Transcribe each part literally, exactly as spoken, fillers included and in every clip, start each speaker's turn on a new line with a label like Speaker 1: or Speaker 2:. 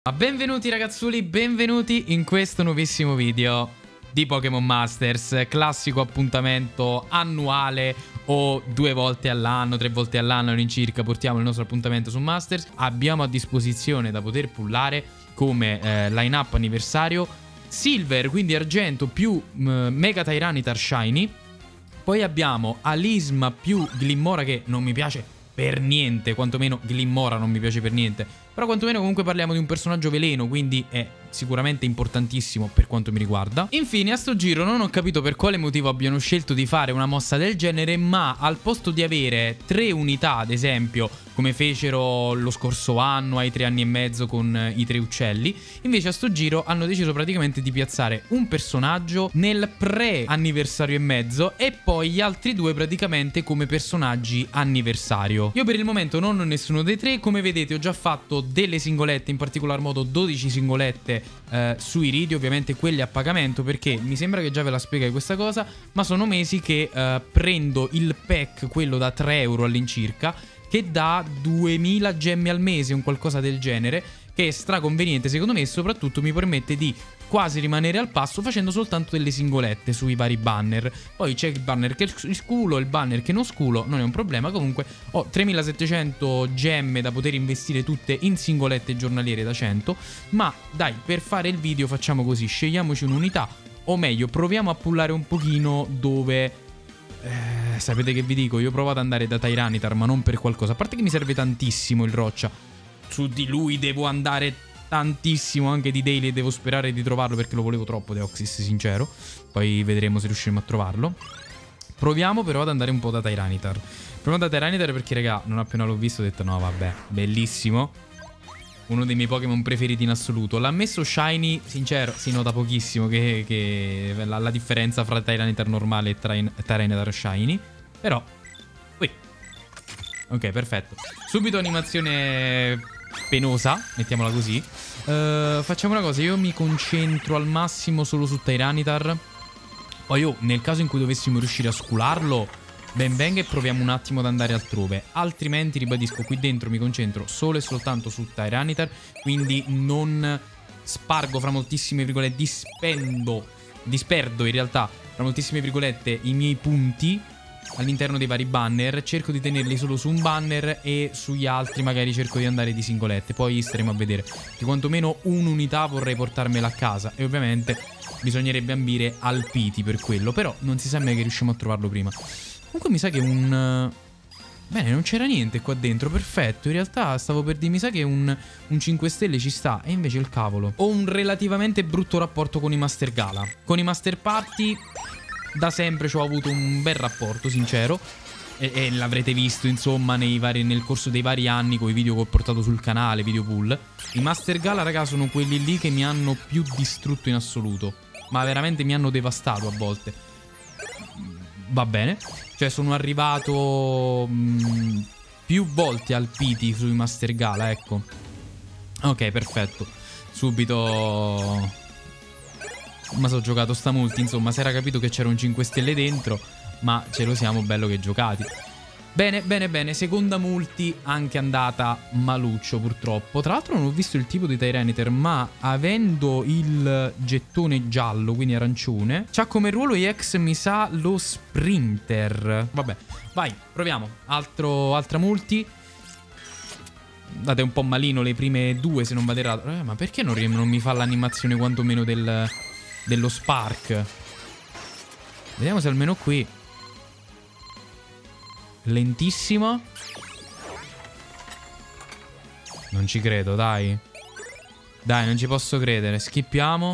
Speaker 1: Ma benvenuti ragazzuli, benvenuti in questo nuovissimo video di Pokémon Masters. Classico appuntamento annuale o due volte all'anno, tre volte all'anno all'incirca portiamo il nostro appuntamento su Masters. Abbiamo a disposizione da poter pullare come eh, line-up anniversario Silver, quindi argento più eh, Mega Tyranitar Shiny. Poi abbiamo Alisma più Glimmora, che non mi piace per niente, quantomeno Glimmora non mi piace per niente, però quantomeno comunque parliamo di un personaggio veleno, quindi è sicuramente importantissimo per quanto mi riguarda. Infine a sto giro non ho capito per quale motivo abbiano scelto di fare una mossa del genere, ma al posto di avere tre unità, ad esempio come fecero lo scorso anno ai tre anni e mezzo con i tre uccelli, invece a sto giro hanno deciso praticamente di piazzare un personaggio nel pre-anniversario e mezzo e poi gli altri due praticamente come personaggi anniversario. Io per il momento non ho nessuno dei tre, come vedete ho già fatto delle singolette, in particolar modo dodici singolette eh, sui ridi, ovviamente quelli a pagamento, perché mi sembra che già ve la spiegai questa cosa, ma sono mesi che eh, prendo il pack, quello da tre euro all'incirca, che dà duemila gemme al mese, un qualcosa del genere, che è straconveniente secondo me e soprattutto mi permette di quasi rimanere al passo facendo soltanto delle singolette sui vari banner. Poi c'è il banner che sculo, il banner che non sculo, non è un problema. Comunque ho tremilasettecento gemme da poter investire tutte in singolette giornaliere da cento. Ma dai, per fare il video facciamo così, scegliamoci un'unità, o meglio proviamo a pullare un pochino dove... Eh, sapete che vi dico? Io provo ad andare da Tyranitar, ma non per qualcosa. A parte che mi serve tantissimo il roccia. Su di lui devo andare tantissimo, anche di Daily, e devo sperare di trovarlo perché lo volevo troppo, Deoxys, sincero. Poi vedremo se riusciremo a trovarlo. Proviamo però ad andare un po' da Tyranitar. Proviamo da Tyranitar perché, raga, non appena l'ho visto ho detto no, vabbè, bellissimo. Uno dei miei Pokémon preferiti in assoluto. L'ha messo Shiny, sincero, si nota pochissimo che, che la, la differenza fra Tyranitar normale e Tyranitar Shiny. Però, ui. Ok, perfetto. Subito animazione penosa, mettiamola così. uh, Facciamo una cosa, io mi concentro al massimo solo su Tyranitar. Poi io, nel caso in cui dovessimo riuscire a scularlo, ben venga e proviamo un attimo ad andare altrove. Altrimenti, ribadisco, qui dentro mi concentro solo e soltanto su Tyranitar. Quindi non spargo fra moltissime virgolette, dispendo, disperdo in realtà fra moltissime virgolette i miei punti all'interno dei vari banner. Cerco di tenerli solo su un banner e sugli altri magari cerco di andare di singolette. Poi staremo a vedere, che quantomeno un'unità vorrei portarmela a casa e ovviamente bisognerebbe ambire al Pity per quello, però non si sa mai che riusciamo a trovarlo prima. Comunque mi sa che un... Bene, non c'era niente qua dentro, perfetto. In realtà stavo per dire, mi sa che un, un cinque stelle ci sta, e invece il cavolo. Ho un relativamente brutto rapporto con i Master Gala. Con i Master Party da sempre ci ho avuto un bel rapporto, sincero. E, e l'avrete visto, insomma, nei vari, nel corso dei vari anni con i video che ho portato sul canale, video pull. I Master Gala, raga, sono quelli lì che mi hanno più distrutto in assoluto. Ma veramente mi hanno devastato a volte. Va bene. Cioè sono arrivato mh, più volte al Pity sui Master Gala, ecco. Ok, perfetto. Subito ma so giocato sta multi, insomma, si era capito che c'era un cinque stelle dentro, ma ce lo siamo bello che giocati. Bene, bene, bene, seconda multi anche andata maluccio purtroppo. Tra l'altro non ho visto il tipo di Tyranitar, ma avendo il gettone giallo, quindi arancione, c'ha come ruolo E X, mi sa, lo Sprinter. Vabbè, vai, proviamo. Altro, altra multi. Date un po' malino le prime due, se non vado errato. Eh, ma perché non, non mi fa l'animazione quantomeno del, dello Spark? Vediamo se almeno qui... Lentissimo. Non ci credo, dai. Dai, non ci posso credere. Skippiamo.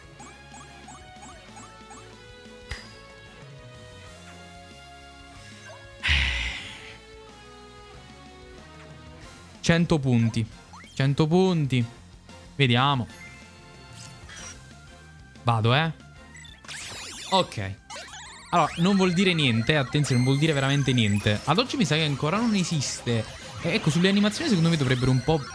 Speaker 1: cento punti. cento punti. Vediamo. Vado, eh. Ok. Allora, non vuol dire niente, attenzione, non vuol dire veramente niente. Ad oggi mi sa che ancora non esiste. E ecco, sulle animazioni secondo me dovrebbero un po'...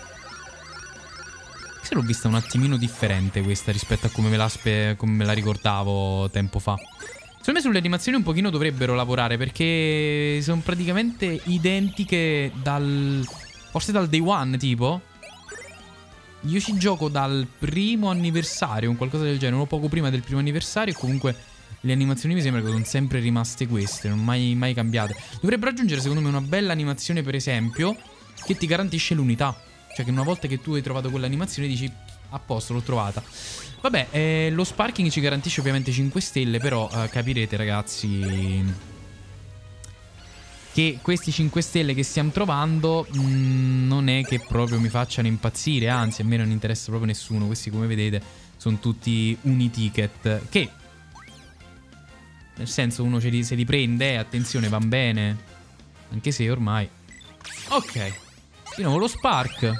Speaker 1: Se l'ho vista un attimino differente questa rispetto a come me la, spe... come me la ricordavo tempo fa. Secondo me sulle animazioni un pochino dovrebbero lavorare, perché sono praticamente identiche dal... forse dal day one, tipo. Io ci gioco dal primo anniversario, un qualcosa del genere, uno poco prima del primo anniversario, e comunque le animazioni mi sembra che sono sempre rimaste queste, non mai, mai cambiate. Dovrebbero aggiungere secondo me una bella animazione, per esempio, che ti garantisce l'unità. Cioè che una volta che tu hai trovato quell'animazione dici a posto, l'ho trovata. Vabbè, eh, lo sparking ci garantisce ovviamente cinque stelle, però eh, capirete ragazzi che questi cinque stelle che stiamo trovando mh, non è che proprio mi facciano impazzire. Anzi, a me non interessa proprio nessuno. Questi, come vedete, sono tutti uni-ticket, che nel senso uno ce li, se li prende, attenzione, van bene. Anche se ormai... Ok, di nuovo lo spark.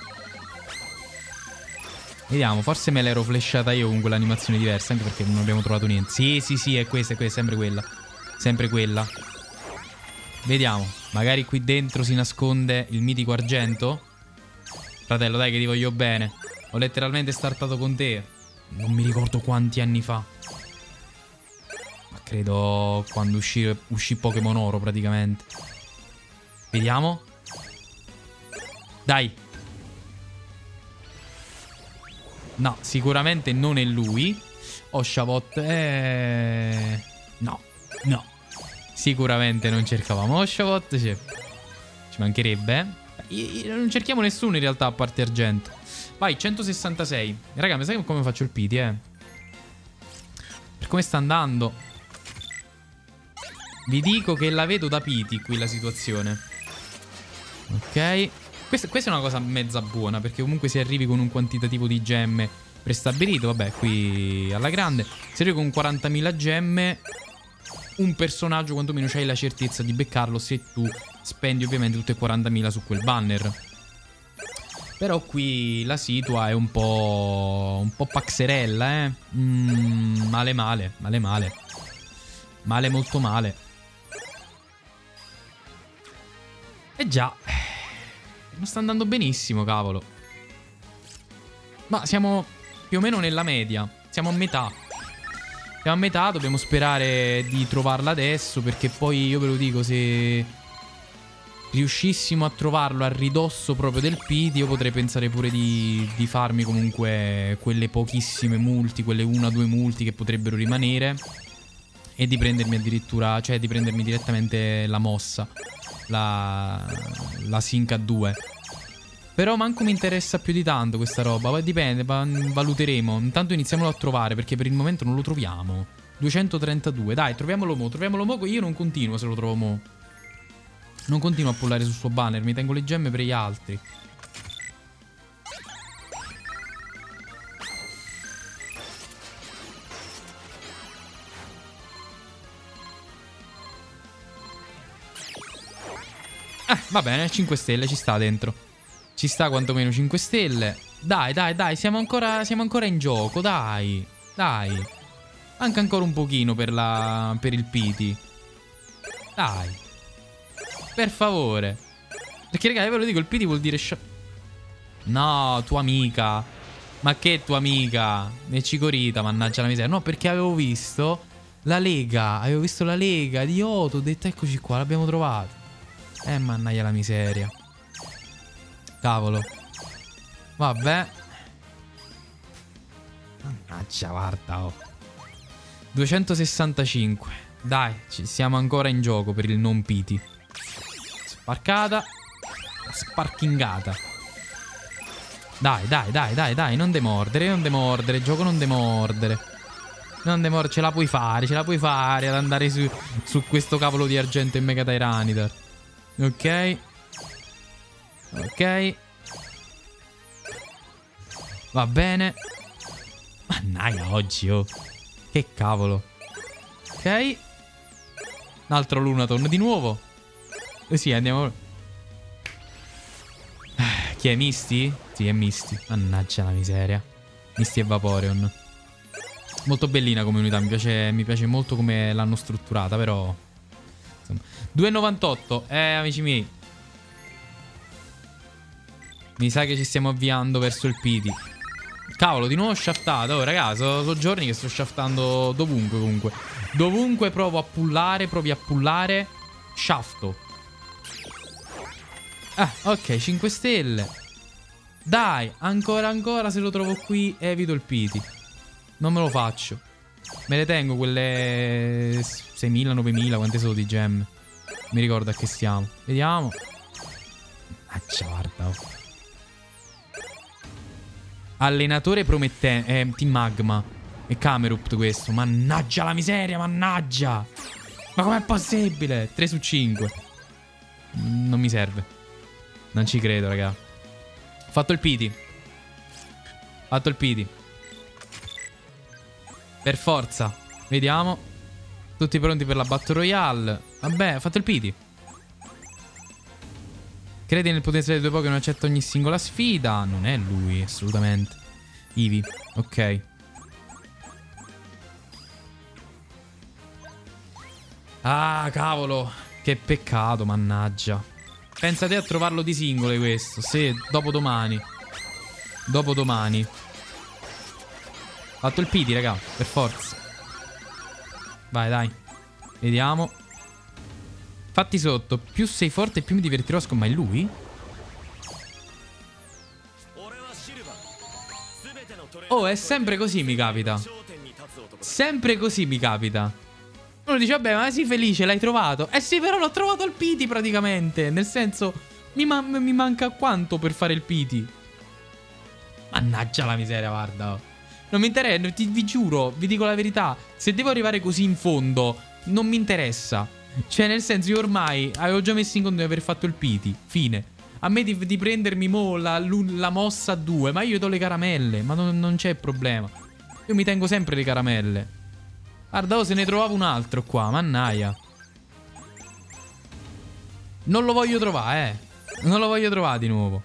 Speaker 1: Vediamo, forse me l'ero flashata io con quell'animazione diversa, anche perché non abbiamo trovato niente. Sì, sì, sì, è questa, è questa, sempre quella. Sempre quella. Vediamo, magari qui dentro si nasconde il mitico argento. Fratello, dai che ti voglio bene. Ho letteralmente startato con te. Non mi ricordo quanti anni fa. Ma credo quando uscì, uscì Pokémon Oro praticamente. Vediamo. Dai. No, sicuramente non è lui. Oshavot è... No, no. Sicuramente non cercavamo Oshavot. Ci mancherebbe. Non cerchiamo nessuno in realtà a parte argento. Vai, centosessantasei. Raga, mi sai come faccio il pity, eh? Per come sta andando. Vi dico che la vedo da pity qui la situazione. Ok. Questa, questa è una cosa mezza buona, perché comunque se arrivi con un quantitativo di gemme prestabilito, vabbè, qui alla grande, se arrivi con quarantamila gemme, un personaggio quantomeno c'hai la certezza di beccarlo se tu spendi ovviamente tutte e quarantamila su quel banner. Però qui la situa è un po' un po' paxerella, eh. Mm, male male, male male. Male molto male. E già, non sta andando benissimo, cavolo. Ma siamo più o meno nella media. Siamo a metà. Siamo a metà, dobbiamo sperare di trovarla adesso, perché poi io ve lo dico, se riuscissimo a trovarlo a ridosso proprio del pity, io potrei pensare pure di, di farmi comunque quelle pochissime multi, quelle una o due multi che potrebbero rimanere, e di prendermi addirittura, cioè di prendermi direttamente la mossa, la, la Sync a due. Però manco mi interessa più di tanto questa roba. Ma dipende, valuteremo. Intanto iniziamolo a trovare, perché per il momento non lo troviamo. duecentotrentadue, dai, troviamolo mo, troviamolo mo. Io non continuo se lo trovo mo. Non continuo a pullare sul suo banner, mi tengo le gemme per gli altri. Eh, va bene, cinque stelle, ci sta dentro. Ci sta quantomeno cinque stelle. Dai, dai, dai, siamo ancora, siamo ancora in gioco, dai. Dai. Manca ancora un pochino per, la, per il pity. Dai. Per favore. Perché, raga, ve lo dico, il pity vuol dire... No, tua amica. Ma che tua amica? E Cicorita, mannaggia la miseria. No, perché avevo visto la lega. Avevo visto la lega di Otto. Ho detto, eccoci qua, l'abbiamo trovato. Eh, mannaggia la miseria. Cavolo. Vabbè. Mannaggia, guarda, oh. duecentosessantacinque. Dai, ci siamo ancora in gioco per il non pity. Sparcata. Sparkingata. Dai, dai, dai, dai, dai. Non demordere, non demordere. Gioco non demordere. Non demordere. Ce la puoi fare, ce la puoi fare ad andare su, su questo cavolo di argento in Mega Tyranitar. Ok. Ok. Va bene. Mannaggia oggi, oh. Che cavolo. Ok. Un altro Lunaton di nuovo. Eh sì, andiamo. Chi è Misty? Sì, è Misty. Mannaggia la miseria. Misty e Vaporeon. Molto bellina come unità. Mi piace, mi piace molto come l'hanno strutturata, però insomma. due e novantotto. Eh, amici miei, mi sa che ci stiamo avviando verso il pity. Cavolo, di nuovo shaftato. Oh, ragazzi, sono, sono giorni che sto shaftando dovunque, comunque. Dovunque provo a pullare, provi a pullare, shafto. Ah, ok, cinque stelle. Dai, ancora ancora se lo trovo qui evito il pity. Non me lo faccio. Me le tengo quelle seimila, novemila, quante sono di gemme. Mi ricordo a che stiamo. Vediamo. Ah, guarda. Oh. Allenatore promettente. Eh, Team Magma. E Camerupt questo. Mannaggia la miseria, mannaggia. Ma com'è possibile? tre su cinque. Non mi serve. Non ci credo, raga. Ho fatto il pity. Ho fatto il pity. Per forza. Vediamo. Tutti pronti per la Battle Royale. Vabbè, ho fatto il pity. Credi nel potenziale dei tuoi Pokémon, accetta ogni singola sfida. Non è lui, assolutamente. Eevee, ok. Ah, cavolo. Che peccato, mannaggia. Pensate a trovarlo di singole questo. Sì, dopo domani. Dopo domani. Ho fatto il pity, raga, per forza. Vai, dai. Vediamo. Fatti sotto. Più sei forte più mi divertirò a scommai lui? Oh, è sempre così mi capita. Sempre così mi capita. Uno dice, vabbè, ma sei felice, l'hai trovato. Eh sì, però l'ho trovato al pity praticamente. Nel senso, mi, ma mi manca quanto per fare il pity? Mannaggia la miseria, guarda. Non mi interessa, ti, vi giuro, vi dico la verità. Se devo arrivare così in fondo, non mi interessa. Cioè, nel senso, io ormai avevo già messo in conto di aver fatto il pity. Fine. A me di, di prendermi mo la, la mossa a due. Ma io do le caramelle. Ma non, non c'è problema. Io mi tengo sempre le caramelle. Guarda, oh, se ne trovavo un altro qua. Mannaia. Non lo voglio trovare, eh. Non lo voglio trovare di nuovo.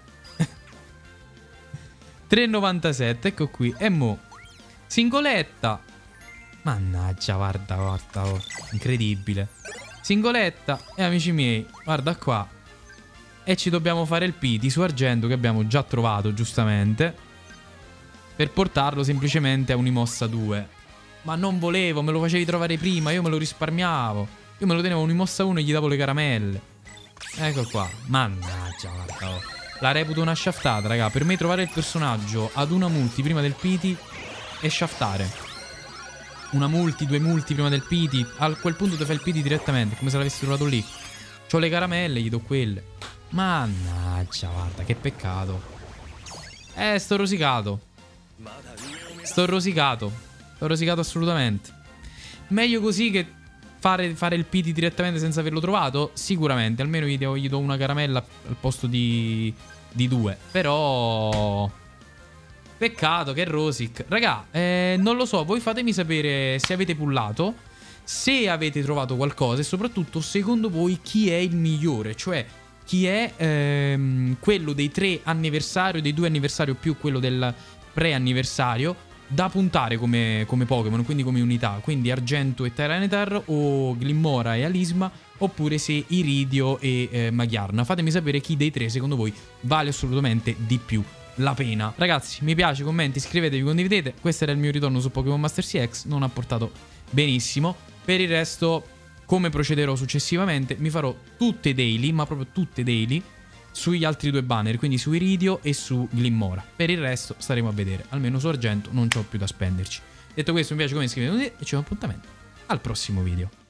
Speaker 1: tre e novantasette, ecco qui. E mo singoletta. Mannaggia, guarda, guarda, oh. Incredibile. Singoletta. E amici miei, guarda qua. E ci dobbiamo fare il pity su argento, che abbiamo già trovato, giustamente, per portarlo semplicemente a un'imossa due. Ma non volevo, me lo facevi trovare prima. Io me lo risparmiavo. Io me lo tenevo un'imossa uno e gli davo le caramelle. Ecco qua. Mannaggia, guarda, oh. La reputo una shaftata, raga. Per me trovare il personaggio ad una multi prima del pity è shaftare. Una multi, due multi prima del pity. A quel punto ti fai il pity direttamente, come se l'avessi trovato lì. C'ho le caramelle, gli do quelle. Mannaggia, guarda, che peccato. Eh, sto rosicato. Sto rosicato. Sto rosicato assolutamente. Meglio così che fare, fare il pity direttamente senza averlo trovato. Sicuramente. Almeno gli do, gli do una caramella al posto di, di due. Però peccato che Rosic. Raga, eh, non lo so. Voi fatemi sapere se avete pullato, se avete trovato qualcosa, e soprattutto secondo voi chi è il migliore. Cioè chi è ehm, quello dei tre anniversario, dei due anniversario più quello del pre-anniversario da puntare come, come Pokémon, quindi come unità. Quindi Argento e Tyranitar, o Glimmora e Alisma, oppure se Iridio e eh, Magyarna. Fatemi sapere chi dei tre secondo voi vale assolutamente di più la pena. Ragazzi, mi piace, commenti, iscrivetevi, condividete. Questo era il mio ritorno su Pokémon Master C X. Non ha portato benissimo. Per il resto, come procederò successivamente, mi farò tutte daily, ma proprio tutte daily, sugli altri due banner, quindi su Iridio e su Glimmora. Per il resto staremo a vedere. Almeno su Argento non c'ho più da spenderci. Detto questo, mi piace come iscrivetevi e ci vediamo appuntamento al prossimo video.